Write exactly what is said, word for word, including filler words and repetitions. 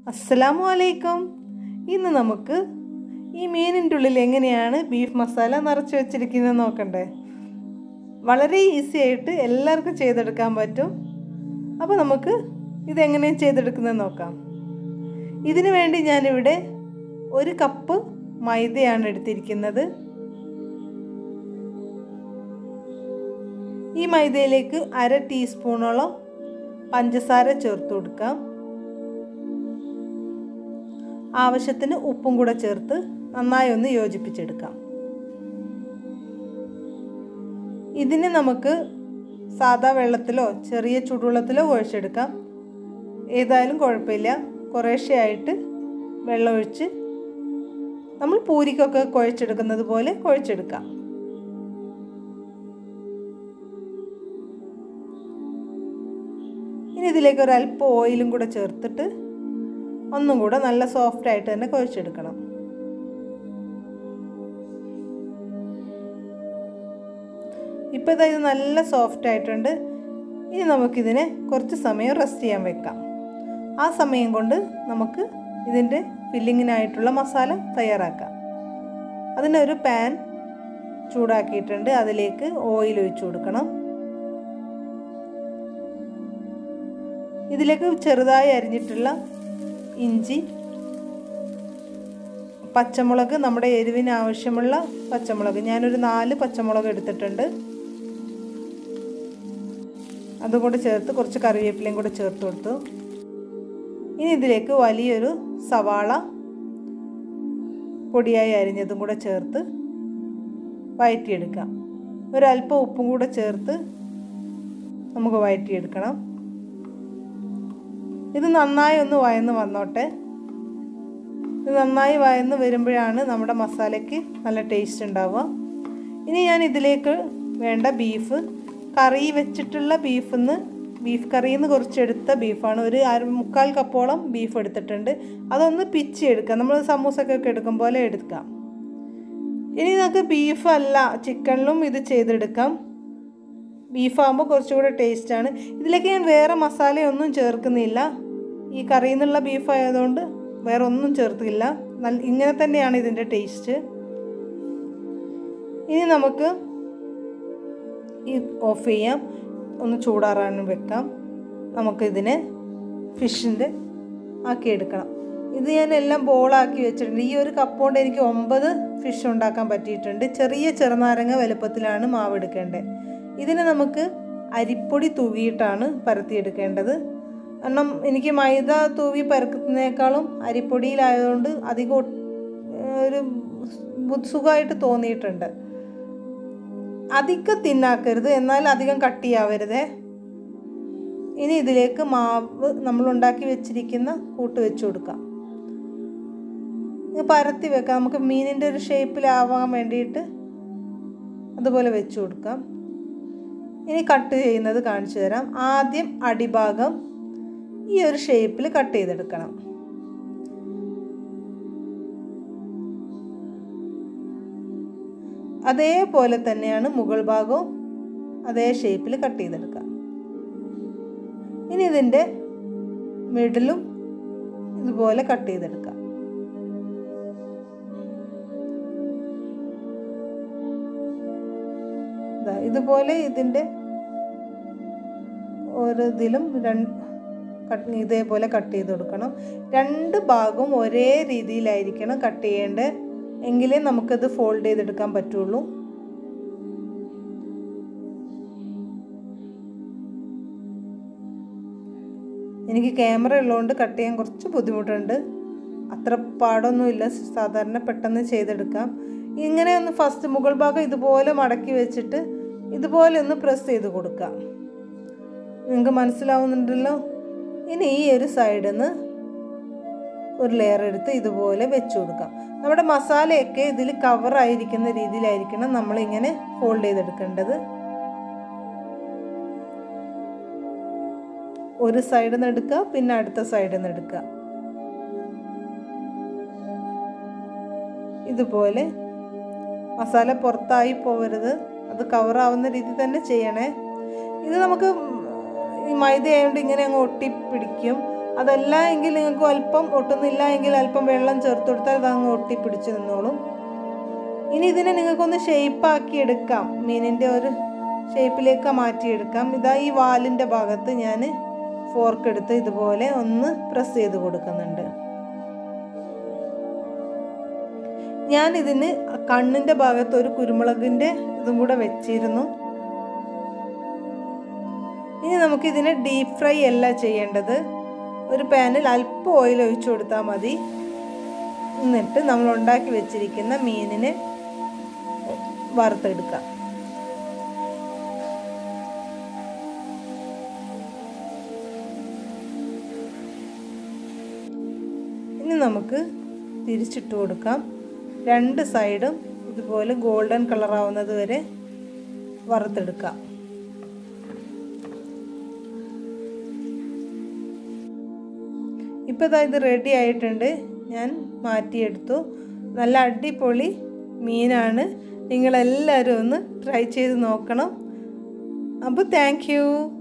അസ്സലാമു അലൈക്കും. ഇന്ന് നമുക്ക് ഈ മീനിൻ്റെ ഉള്ളിൽ എങ്ങനെയാണ് ബീഫ് മസാല നിറച്ച് വെച്ചിരിക്കുന്നത് നോക്കണ്ടേ. വളരെ ഈസി ആയിട്ട് എല്ലാവർക്കും ചെയ്തെടുക്കാൻ പറ്റും. അപ്പോൾ നമുക്ക് ഇതെങ്ങനെ ചെയ്തെടുക്കുന്നത് നോക്കാം. ഇതിനു വേണ്ടി ഞാനിവിടെ ഒരു കപ്പ് മൈദയാണ് എടുത്തിരിക്കുന്നത്. ഈ മൈദയിലേക്ക് അര ടീസ്പൂണോളം പഞ്ചസാര ചേർത്ത് കൊടുക്കാം. ആവശ്യത്തിന് ഉപ്പും കൂടെ ചേർത്ത് നന്നായി ഒന്ന് യോജിപ്പിച്ചെടുക്കാം. ഇതിന് നമുക്ക് സാദാ വെള്ളത്തിലോ ചെറിയ ചൂടുവെള്ളത്തിലോ കുഴച്ചെടുക്കാം. ഏതായാലും കുഴപ്പമില്ല. കുറേശ്ശെയായിട്ട് വെള്ളമൊഴിച്ച് നമ്മൾ പൂരിക്കൊക്കെ കുഴച്ചെടുക്കുന്നത് പോലെ കുഴച്ചെടുക്കാം. ഇനി ഇതിലേക്ക് ഒരല്പം ഓയിലും കൂടെ ചേർത്തിട്ട് ഒന്നും കൂടെ നല്ല സോഫ്റ്റ് ആയിട്ട് തന്നെ കുഴച്ചെടുക്കണം. ഇപ്പോൾ ഇതാ ഇത് നല്ല സോഫ്റ്റ് ആയിട്ടുണ്ട്. ഇനി നമുക്കിതിനെ കുറച്ച് സമയം റെസ്റ്റ് ചെയ്യാൻ വെക്കാം. ആ സമയം കൊണ്ട് നമുക്ക് ഇതിൻ്റെ ഫില്ലിങ്ങിനായിട്ടുള്ള മസാല തയ്യാറാക്കാം. അതിനൊരു പാൻ ചൂടാക്കിയിട്ടുണ്ട്. അതിലേക്ക് ഓയിൽ ഒഴിച്ചു കൊടുക്കണം. ഇതിലേക്ക് ചെറുതായി അരിഞ്ഞിട്ടുള്ള ഇഞ്ചി, പച്ചമുളക്, നമ്മുടെ എരിവിന് ആവശ്യമുള്ള പച്ചമുളക്, ഞാനൊരു നാല് പച്ചമുളക് എടുത്തിട്ടുണ്ട്. അതും കൂടെ ചേർത്ത് കുറച്ച് കറിവേപ്പിലയും കൂടെ ചേർത്ത് കൊടുത്തു. ഇനി ഇതിലേക്ക് വലിയൊരു സവാള പൊടിയായി അരിഞ്ഞതും കൂടെ ചേർത്ത് വഴറ്റിയെടുക്കാം. ഒരല്പം ഉപ്പും കൂടെ ചേർത്ത് നമുക്ക് വഴറ്റിയെടുക്കണം. ഇത് നന്നായി ഒന്ന് വഴന്ന് വന്നോട്ടെ. ഇത് നന്നായി വഴന്ന് വരുമ്പോഴാണ് നമ്മുടെ മസാലയ്ക്ക് നല്ല ടേസ്റ്റ് ഉണ്ടാവുക. ഇനി ഞാൻ ഇതിലേക്ക് വേണ്ട ബീഫ്, കറി വെച്ചിട്ടുള്ള ബീഫിൽ നിന്ന് ബീഫ് കറിയിൽ നിന്ന് കുറച്ചെടുത്ത ബീഫാണ്. ഒരു അര മുക്കാൽ കപ്പോളം ബീഫ് എടുത്തിട്ടുണ്ട്. അതൊന്ന് പിച്ചി എടുക്കാം. നമ്മൾ സമൂസക്കൊക്കെ എടുക്കും പോലെ എടുക്കാം. ഇനി നമുക്ക് ബീഫ് അല്ല ചിക്കനിലും ഇത് ചെയ്തെടുക്കാം. ബീഫാകുമ്പോൾ കുറച്ചുകൂടെ ടേസ്റ്റാണ്. ഇതിലേക്ക് ഞാൻ വേറെ മസാലയൊന്നും ചേർക്കുന്നില്ല. ഈ കറിയിൽ നിന്നുള്ള ബീഫ് ആയതുകൊണ്ട് വേറെ ഒന്നും ചേർത്തില്ല. നല്ല ഇങ്ങനെ തന്നെയാണ് ഇതിൻ്റെ ടേസ്റ്റ്. ഇനി നമുക്ക് ഈ ഓഫ് ചെയ്യാം. ഒന്ന് ചൂടാറാനും വെക്കാം. നമുക്കിതിനെ ഫിഷിൻ്റെ ആക്കിയെടുക്കണം. ഇത് ഞാൻ എല്ലാം ബോളാക്കി വെച്ചിട്ടുണ്ട്. ഈ ഒരു കപ്പ് കൊണ്ട് എനിക്ക് ഒമ്പത് ഫിഷ് ഉണ്ടാക്കാൻ പറ്റിയിട്ടുണ്ട്. ചെറിയ ചെറുനാരങ്ങ വലുപ്പത്തിലാണ് മാവ് എടുക്കേണ്ടത്. ഇതിനെ നമുക്ക് അരിപ്പൊടി തൂവിയിട്ടാണ് പരത്തിയെടുക്കേണ്ടത്. കാരണം എനിക്ക് മൈദ തൂവി പരക്കുന്നതിനേക്കാളും അരിപ്പൊടിയിലായതുകൊണ്ട് അധികം ഒരു സുഖമായിട്ട് തോന്നിയിട്ടുണ്ട്. അധികം തിന്നാക്കരുത്, എന്നാൽ അധികം കട്ടിയാവരുതേ. ഇനി ഇതിലേക്ക് മാവ് നമ്മൾ ഉണ്ടാക്കി വെച്ചിരിക്കുന്ന കൂട്ട് വെച്ച് കൊടുക്കാം. പരത്തി വെക്കാം. നമുക്ക് മീനിൻ്റെ ഒരു ഷേപ്പിലാവാൻ വേണ്ടിയിട്ട് അതുപോലെ വെച്ച് കൊടുക്കാം. ഇനി കട്ട് ചെയ്യുന്നത് കാണിച്ചു തരാം. ആദ്യം അടിഭാഗം ഈ ഒരു ഷേപ്പിൽ കട്ട് ചെയ്തെടുക്കണം. അതേപോലെ തന്നെയാണ് മുകൾ ഭാഗവും അതേ ഷേപ്പിൽ കട്ട് ചെയ്തെടുക്കാം. ഇനി ഇതിൻ്റെ മിഡിലും ഇതുപോലെ കട്ട് ചെയ്തെടുക്കാം. ഇതുപോലെ ഇതിൻ്റെ ഓരോ ഇതിലും രണ്ട് കട്ട് ഇതേപോലെ കട്ട് ചെയ്ത് കൊടുക്കണം. രണ്ട് ഭാഗവും ഒരേ രീതിയിലായിരിക്കണം കട്ട് ചെയ്യേണ്ടത്. എങ്കിലേ നമുക്കത് ഫോൾഡ് ചെയ്തെടുക്കാൻ പറ്റുള്ളൂ. എനിക്ക് ക്യാമറ ഉള്ളതുകൊണ്ട് കട്ട് ചെയ്യാൻ കുറച്ച് ബുദ്ധിമുട്ടുണ്ട്. അത്ര പാടൊന്നുമില്ല. സാധാരണ പെട്ടെന്ന് ചെയ്തെടുക്കാം. ഇങ്ങനെ ഒന്ന് ഫസ്റ്റ് മുകൾ ഭാഗം ഇതുപോലെ മടക്കി വെച്ചിട്ട് ഇതുപോലെ ഒന്ന് പ്രസ് ചെയ്ത് കൊടുക്കാം. നിങ്ങൾക്ക് മനസ്സിലാവുന്നുണ്ടല്ലോ. ഇനി ഈ ഒരു സൈഡിൽ നിന്ന് ഒരു ലെയർ എടുത്ത് ഇതുപോലെ വെച്ച് കൊടുക്കാം. നമ്മുടെ മസാലയൊക്കെ ഇതിൽ കവറായിരിക്കുന്ന രീതിയിലായിരിക്കണം നമ്മളിങ്ങനെ ഫോൾഡ് ചെയ്തെടുക്കേണ്ടത്. ഒരു സൈഡിൽ നിന്ന് എടുക്കുക, പിന്നെ അടുത്ത സൈഡിൽ നിന്ന് എടുക്കുക. ഇതുപോലെ മസാല പുറത്തായി പോകരുത്. അത് കവറാവുന്ന രീതി തന്നെ ചെയ്യണേ. ഇത് നമുക്ക് ഈ മൈദ ആയതുകൊണ്ട് ഇങ്ങനെ അങ്ങ് ഒട്ടിപ്പിടിക്കും. അതല്ല എങ്കിൽ നിങ്ങൾക്ക് അല്പം ഒട്ടുന്നില്ല എങ്കിൽ അല്പം വെള്ളം ചേർത്ത് കൊടുത്താൽ അതങ്ങ് ഒട്ടിപ്പിടിച്ച് നിന്നോളും. ഇനി ഇതിനെ നിങ്ങൾക്കൊന്ന് ഷേപ്പാക്കി എടുക്കാം, മീനിൻ്റെ ഒരു ഷേപ്പിലേക്ക് മാറ്റിയെടുക്കാം. ഇതാ ഈ വാലിൻ്റെ ഭാഗത്ത് ഞാൻ ഫോർക്ക് എടുത്ത് ഇതുപോലെ ഒന്ന് പ്രസ് ചെയ്ത് കൊടുക്കുന്നുണ്ട്. ഞാൻ ഇതിന് കണ്ണിൻ്റെ ഭാഗത്ത് ഒരു കുരുമുളകിൻ്റെ ഇതും കൂടെ വെച്ചിരുന്നു. ഇനി നമുക്കിതിനെ ഡീപ്പ് ഫ്രൈ അല്ല ചെയ്യേണ്ടത്. ഒരു പാനിൽ അല്പം ഓയിൽ ഒഴിച്ചു കൊടുത്താൽ മതി. എന്നിട്ട് നമ്മൾ ഉണ്ടാക്കി വെച്ചിരിക്കുന്ന മീനിനെ വറുത്തെടുക്കാം. ഇനി നമുക്ക് തിരിച്ചിട്ട് കൊടുക്കാം. രണ്ട് സൈഡും ഇതുപോലെ ഗോൾഡൻ കളർ ആവുന്നത് വരെ വറുത്തെടുക്കാം. ഇപ്പോൾ ഇതാ ഇത് റെഡി ആയിട്ടുണ്ട്. ഞാൻ മാറ്റിയെടുത്തു. നല്ല അടിപൊളി മീനാണ്. നിങ്ങളെല്ലാവരും ഒന്ന് ട്രൈ ചെയ്ത് നോക്കണം. അപ്പോൾ താങ്ക് യു.